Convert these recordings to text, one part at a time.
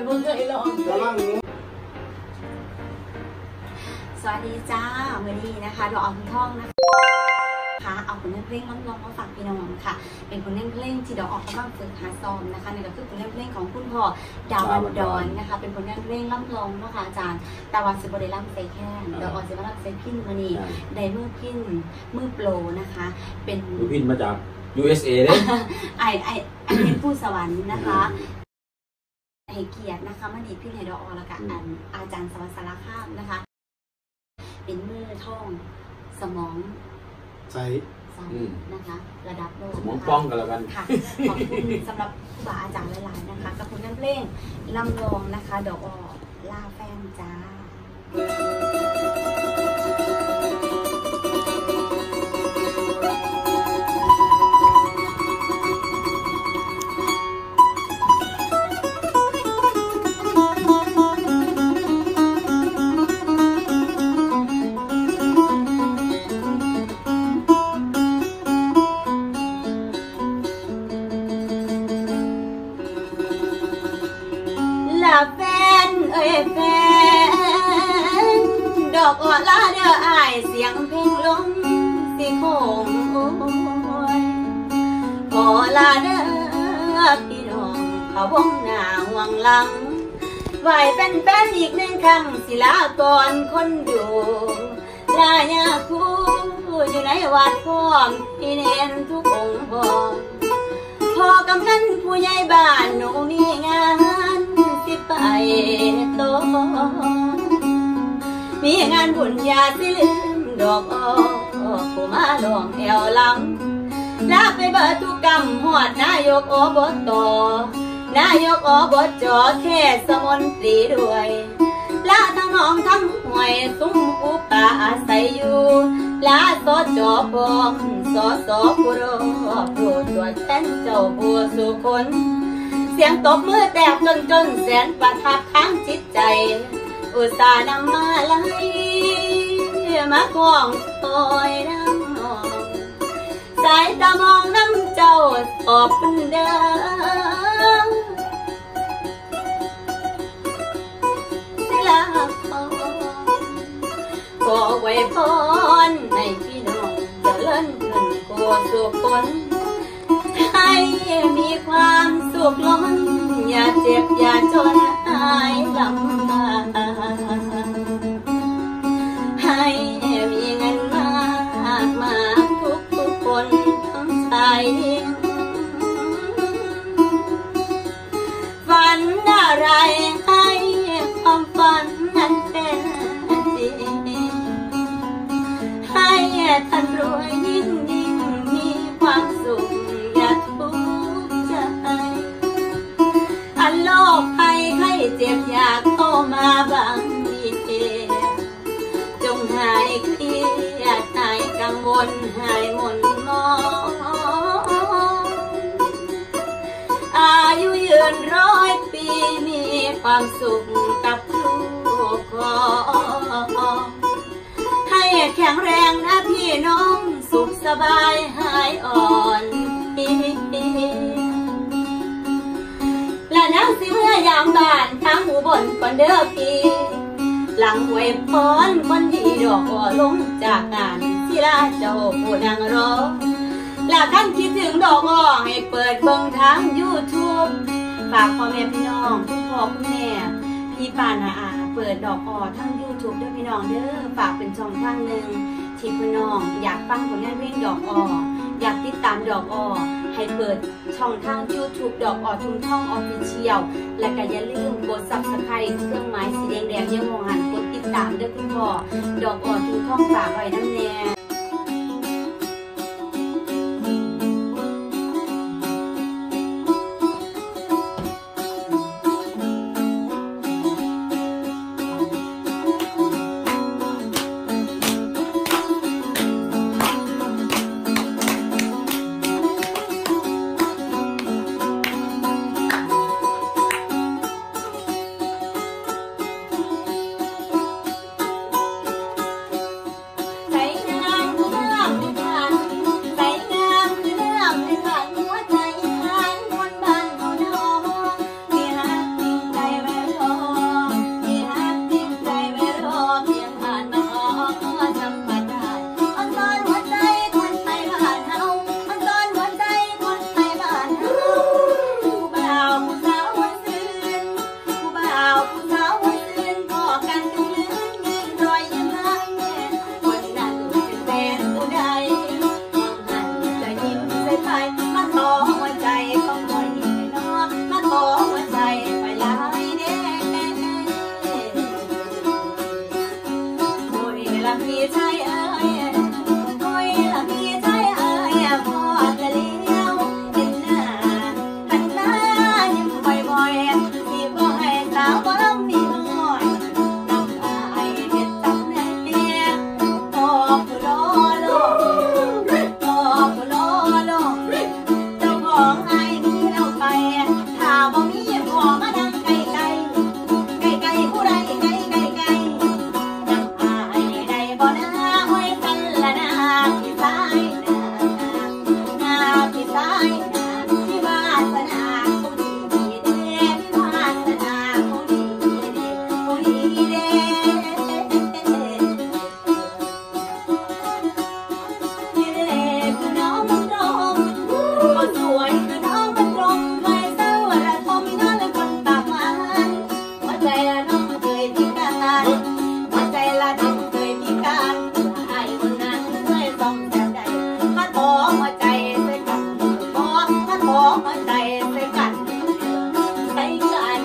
พิ่งเคยลองสวัสดีจ้าวันนี้นะคะดอกอัญท่องนะคะเอาผลงานเพลงร้องมาฝากพี่น้องค่ะเป็นผลงานเพลงที่ดอกออกกำลังฝึกหาซ้อมนะคะนี่ก็คือผลงานเพลงของคุณพ่อดาวบันดอนนะคะเป็นผลงานเพลงร้องนะคะอาจารย์แต่ว่าสิบได้ร่ำใส่แค่ดอกออกสิบร่ำใส่พินมานี่ได้มือพินมือโปรนะคะเป็นพินมาจาก USA เลยไอเป็นผู้สวรรค์นะคะให้เกียรตินะคะมาดีพี่ในดอกอแล้วก็อาจารย์สวัสดิ์สารคามนะคะเป็นมือท่องสมองใช่นะคะระดับโลกสมองป้องกันแล้วกันค่ะขอบคุณสำหรับครูบาอาจารย์หลายๆนะคะกับผลงานเพลงลำลองนะคะดอกอล่าแฟนจ้าแฟนแฟนดอกอ่อนลาเด้ออายเสียงเพลงลมสิโคงขอลาเด้อพี่น้องเขาวงหน้าห่วงหลังไหวเป็นแฟนอีกหนึ่งครั้งสิลาก่อนคนดูลายาคู่อยู่ในวัดพร้อมพี่เน้นทุกองค์พอกำนันผู้ใหญ่บ้านหนูมีงานสิไปโตมีงานบุญญาสิลืมดอกอ้อผู้มาลองแอวหลังลาไปเบิดทุกกรรมหอดนายกอบตนายกอบจเทศมนตรีด้วยลาทั้งน้องทั้งหวยซุ้มอุปาอาศัยอยู่ลาสอจอพร้อมสอสอผู้รอบผู้ตรวจแทนเจ้าผู้สุคนเสียงตบมือแตกจนแสนประทับค้างจิตใจอุตส่าห์นำมาไล่มาคล้องคอยน้ำนองสายตามองน้ำเจ้าขอบคุณเด้อขอไว้พรให้พี่น้องเจริญขึ้นกว่าสุขคนให้มีความสุขล้นอย่าเจ็บอย่าจนหายลำบากให้มีเงินมากมาทุกคนทั้งชายหญิงฝันอะไรให้ความฝันนั้นเป็นให้ท่านรวยยิ่งมีความสุขอย่าทุกข์ใจอันโลกภัยไข้เจ็บอยากเข้ามาบางทีจงหายเครียดหายกังวลหายหม่นมองอายุยืน100 ปีมีความสุขกับลูกของให้แข็งแรงนะพี่น้องสุขสบายหายอ่อนและนักสิเมื่อยามบ้านทางอุบลก่อนเด้อพี่หลังอวยพรคนดีดอกอ่อลงจากงานศิลาเจ้าผู้นางรอและท่านคิดถึงดอกอ่อให้เปิดเบิ่งทาง YouTube ฝากพ่อแม่พี่น้องคุณพ่อคุณแม่พี่ป้าน้าอาเปิดดอกอทั้ง YouTube ด้วยพี่น้องเด้อฝากเป็นช่องทางหนึ่งที่พี่น้องอยากฟังผลงานเพลงดอกออยากติดตามดอกอให้เปิดช่องทาง YouTube ดอกอทุ่งท่องออฟฟิเชียลและก็อย่าลืมกด Subscribe เครื่องหมายสีแดงๆยังมองหันกดติดตามเด้อคุณพ่อดอกอทุ่งท่องฝากไว้น้ำแน่ใจใส่กันใส่กัน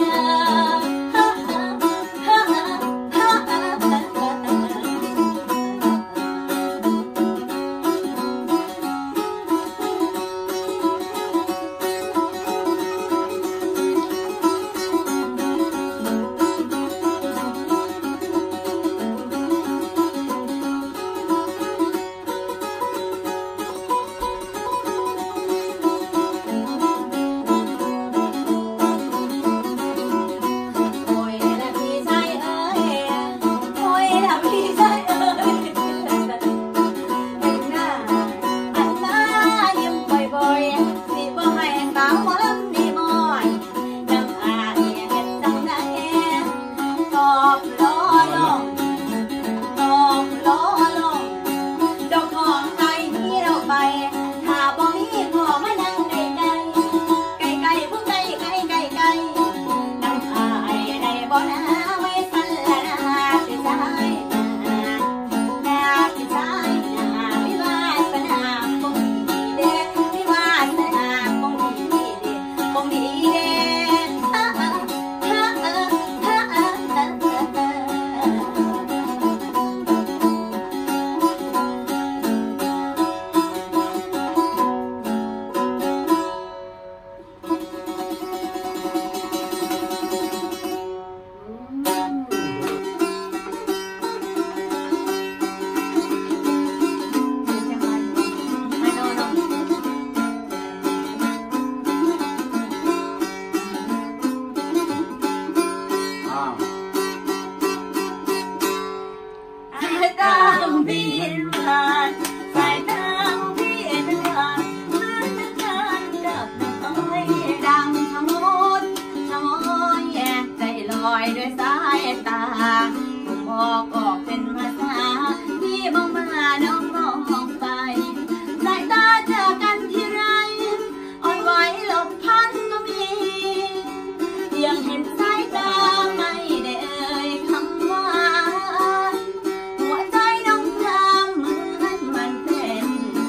ด้วยสายตาบอกออกเป็นภาษาที่มองมาน้องมองไปสายตาเจอกันที่ไรอ่อนไหวหลบพันก็มียังเห็นสายตาไม่ได้เอ่ยคำว่าหัวใจน้องทำเหมือนมันเป็น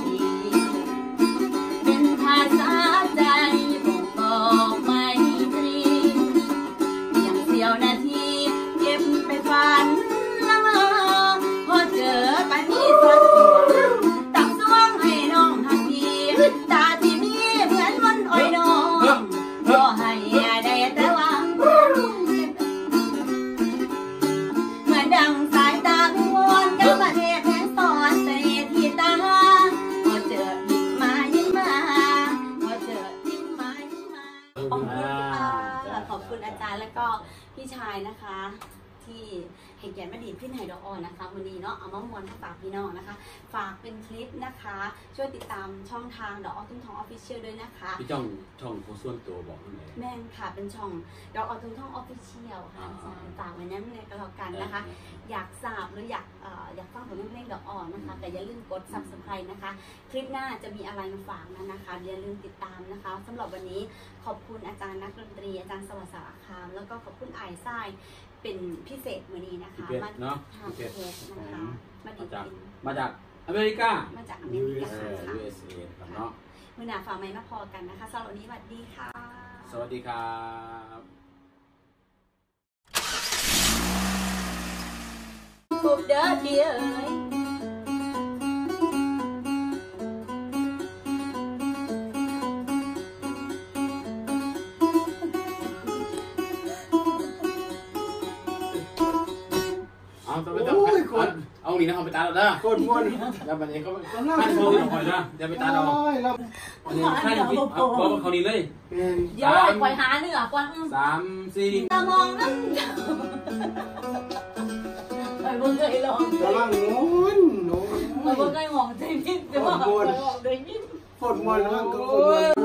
เป็นภาษาใจบอกไม่ตรีเสียวนาทีเก็บไปฝันละเมอพอเจอกันที่สักตักสวงให้น้องหักทีตาที่มีเหมือนวันอ้อยน้องก็ให้ได้แต่หวังเหมือนดังสายตาพิมลกับประเทศแห่งสอนเสน่ห์ที่ตาพอเจอยิ้มมายิ้มมาพอเจอยิ้มมายิ้มมาขอบคุณอาจารย์แล้วก็พี่ชายนะคะที่เห็นแก่มาดีขึ้นไฮดอกออนนะคะวันนี้เนาะเอามามวนฝากพี่น้องนะคะฝากเป็นคลิปนะคะช่วยติดตามช่องทางดอกออทุ่งทองออฟฟิเชียลด้วยนะคะพี่ช่องโพสต์ส่วนตัวบอกยังไงแม่นค่ะเป็นช่องดอกออทุ่งทองออฟฟิเชียลค่ะอาจารย์ฝากไว้นั้นเลยก็แล้วกันนะคะอยากทราบหรืออยากฟังผลงานเพลงดอกออนนะคะแต่อย่าลืมกด Subscribe นะคะคลิปหน้าจะมีอะไรมาฝากนะคะอย่าลืมติดตามนะคะสำหรับวันนี้ขอบคุณอาจารย์นักดนตรีอาจารย์สวัสดิ์สารคามแล้วก็ขอบคุณไอซ์ไซเป็นพิเศษวันนี้นะคะมาเนาะพิเศษนะคะมาจากอเมริกาค่ะ USA ครับเนาะเมื่อหน้าฝากไม้มาพอกันนะคะสำหรับวันนี้สวัสดีค่ะสวัสดีครับคุบเด้อเดียเอาหนีนะเขาไปตาเราเด้อโคตรม้วนแล้วบัดนี้เขาขั้นโซ่ที่เราคอยนะจะไปตาเราขั้นที่บอกเขานี่เลยเดี๋ยวปล่อยหาเนื้อกว่า 3 4 ตามองนั่นไปเบิ่งเคยลองกำลังม้วนไปเบิ่งเคยมองใจพิษจะบอกมองใจพิษฝนม้วนกำลังก็ฝนม้วน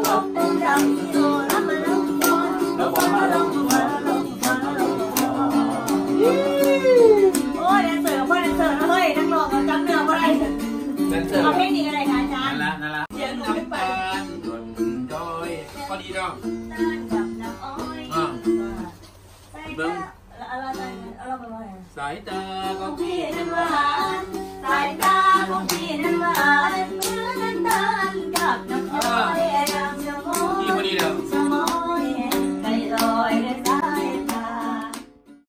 โอ้ยแดนเซอร์พ่อแดนเซอร์เฮ้ยนักร้องจำเนื้ออะไรเอาเพลงนี้อะไรคะอาจารย์นั่นละเสียงหนูไม่ไปดนดอยพอดีดอกเบิ้งสายตาของพี่นั้นหวานสายตาของพี่นั้นหวาน